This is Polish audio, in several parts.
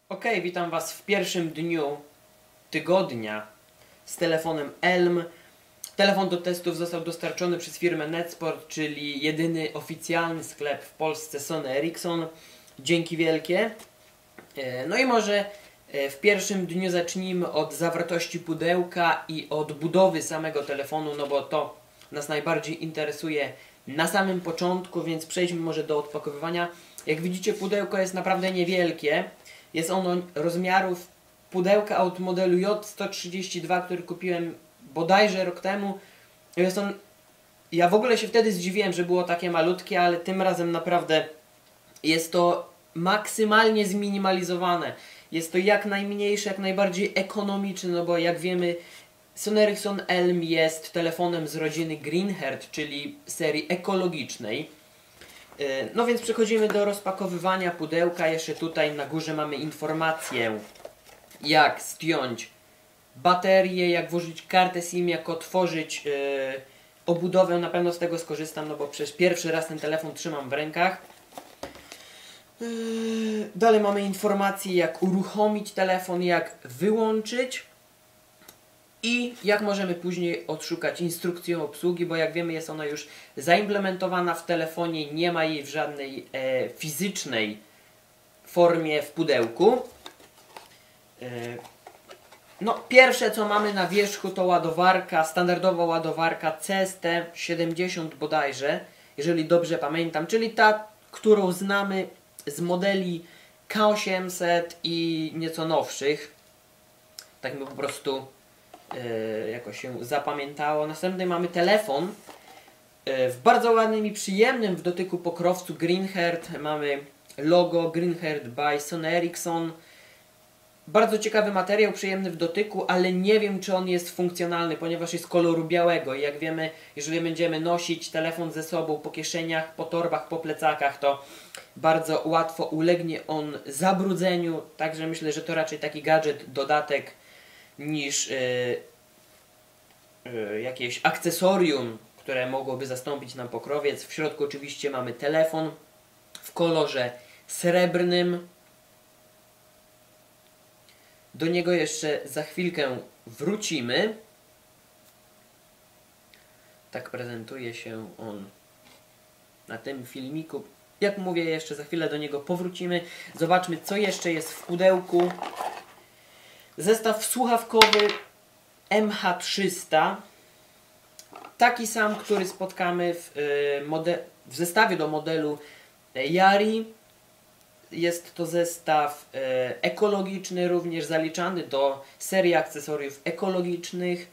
Ok, witam Was w pierwszym dniu tygodnia z telefonem Elm. Telefon do testów został dostarczony przez firmę Netsport, czyli jedyny oficjalny sklep w Polsce Sony Ericsson. Dzięki wielkie. No i może w pierwszym dniu zacznijmy od zawartości pudełka i od budowy samego telefonu, no bo to nas najbardziej interesuje na samym początku, więc przejdźmy może do odpakowywania. Jak widzicie, pudełko jest naprawdę niewielkie. Jest ono rozmiarów pudełka od modelu J132, który kupiłem bodajże rok temu. Jest on... Ja w ogóle się wtedy zdziwiłem, że było takie malutkie, ale tym razem naprawdę jest to maksymalnie zminimalizowane. Jest to jak najmniejsze, jak najbardziej ekonomiczne, no bo jak wiemy, Sony Ericsson Elm jest telefonem z rodziny Greenheart, czyli serii ekologicznej. No więc przechodzimy do rozpakowywania pudełka. Jeszcze tutaj na górze mamy informację, jak zdjąć baterię, jak włożyć kartę SIM, jak otworzyć obudowę. Na pewno z tego skorzystam, no bo przecież pierwszy raz ten telefon trzymam w rękach. Dalej mamy informację, jak uruchomić telefon, jak wyłączyć i jak możemy później odszukać instrukcję obsługi, bo jak wiemy, jest ona już zaimplementowana w telefonie, nie ma jej w żadnej fizycznej formie w pudełku. No, pierwsze co mamy na wierzchu to ładowarka, standardowa ładowarka CST70 bodajże, jeżeli dobrze pamiętam, czyli ta, którą znamy z modeli K800 i nieco nowszych. Tak mi po prostu jakoś się zapamiętało. Następnie mamy telefon w bardzo ładnym i przyjemnym w dotyku pokrowcu Greenheart. Mamy logo Greenheart by Sony Ericsson. Bardzo ciekawy materiał, przyjemny w dotyku, ale nie wiem, czy on jest funkcjonalny, ponieważ jest koloru białego i jak wiemy, jeżeli będziemy nosić telefon ze sobą po kieszeniach, po torbach, po plecakach, to bardzo łatwo ulegnie on zabrudzeniu, także myślę, że to raczej taki gadżet, dodatek niż jakieś akcesorium, które mogłoby zastąpić nam pokrowiec. W środku oczywiście mamy telefon w kolorze srebrnym. Do niego jeszcze za chwilkę wrócimy. Tak prezentuje się on na tym filmiku. Jak mówię, jeszcze za chwilę do niego powrócimy. Zobaczmy, co jeszcze jest w pudełku. Zestaw słuchawkowy MH300. Taki sam, który spotkamy w zestawie do modelu Yari. Jest to zestaw ekologiczny, również zaliczany do serii akcesoriów ekologicznych.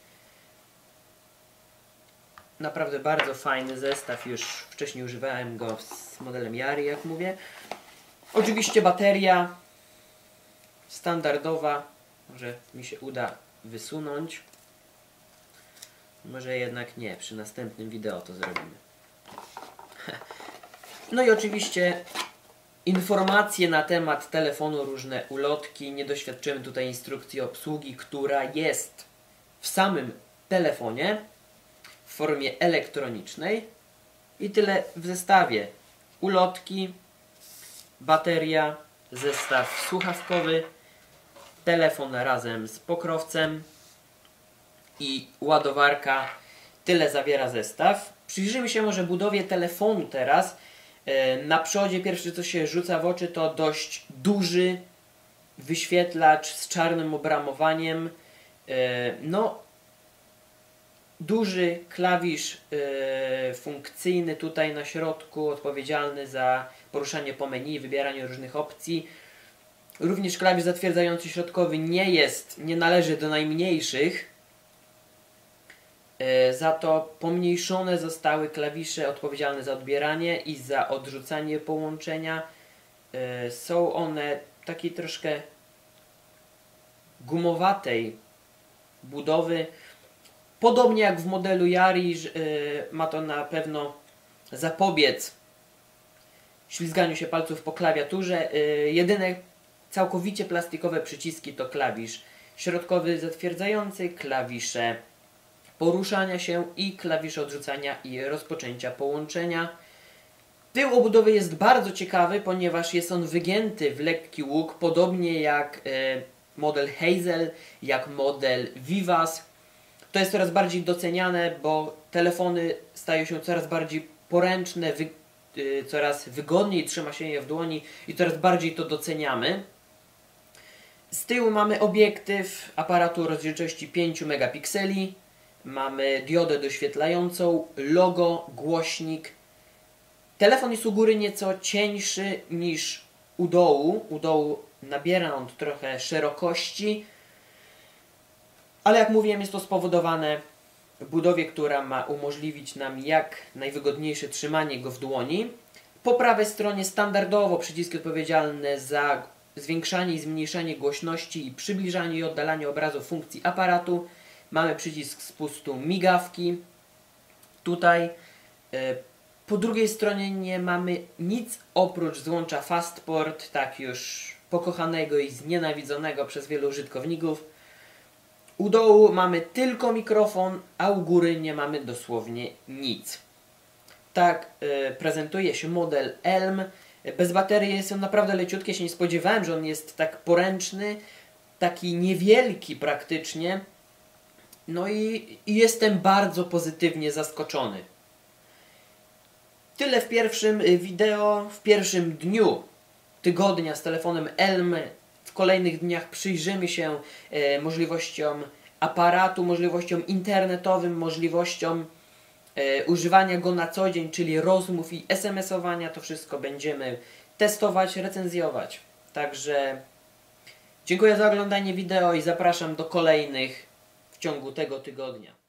Naprawdę bardzo fajny zestaw, już wcześniej używałem go z modelem Yari, jak mówię. Oczywiście bateria standardowa, może mi się uda wysunąć. Może jednak nie, przy następnym wideo to zrobimy. No i oczywiście informacje na temat telefonu, różne ulotki. Nie doświadczymy tutaj instrukcji obsługi, która jest w samym telefonie w formie elektronicznej. I tyle w zestawie. Ulotki, bateria, zestaw słuchawkowy, telefon razem z pokrowcem i ładowarka. Tyle zawiera zestaw. Przyjrzyjmy się może budowie telefonu teraz. Na przodzie pierwsze co się rzuca w oczy to dość duży wyświetlacz z czarnym obramowaniem. No, duży klawisz funkcyjny tutaj na środku, odpowiedzialny za poruszanie po menu i wybieranie różnych opcji. Również klawisz zatwierdzający środkowy nie należy do najmniejszych. Za to pomniejszone zostały klawisze odpowiedzialne za odbieranie i za odrzucanie połączenia. Są one takiej troszkę gumowatej budowy. Podobnie jak w modelu Yari, ma to na pewno zapobiec ślizganiu się palców po klawiaturze. Jedyne całkowicie plastikowe przyciski to klawisz środkowy zatwierdzający, klawisze poruszania się i klawisze odrzucania i rozpoczęcia połączenia. Tył obudowy jest bardzo ciekawy, ponieważ jest on wygięty w lekki łuk, podobnie jak model Hazel, jak model Vivas. To jest coraz bardziej doceniane, bo telefony stają się coraz bardziej poręczne, coraz wygodniej trzyma się je w dłoni i coraz bardziej to doceniamy. Z tyłu mamy obiektyw aparatu rozdzielczości 5 megapikseli, mamy diodę doświetlającą, logo, głośnik. Telefon jest u góry nieco cieńszy niż u dołu. U dołu nabiera on trochę szerokości, ale jak mówiłem, jest to spowodowane budowie, która ma umożliwić nam jak najwygodniejsze trzymanie go w dłoni. Po prawej stronie standardowo przyciski odpowiedzialne za zwiększanie i zmniejszanie głośności i przybliżanie i oddalanie obrazu funkcji aparatu. Mamy przycisk spustu migawki. Tutaj po drugiej stronie nie mamy nic oprócz złącza Fastport, tak już pokochanego i znienawidzonego przez wielu użytkowników. U dołu mamy tylko mikrofon, a u góry nie mamy dosłownie nic. Tak prezentuje się model Elm. Bez baterii jest on naprawdę leciutki, się nie spodziewałem, że on jest tak poręczny, taki niewielki praktycznie. No i jestem bardzo pozytywnie zaskoczony. Tyle w pierwszym wideo, w pierwszym dniu tygodnia z telefonem Elm. W kolejnych dniach przyjrzymy się możliwościom aparatu, możliwościom internetowym, możliwościom używania go na co dzień, czyli rozmów i SMS-owania. To wszystko będziemy testować, recenzjować. Także dziękuję za oglądanie wideo i zapraszam do kolejnych w ciągu tego tygodnia.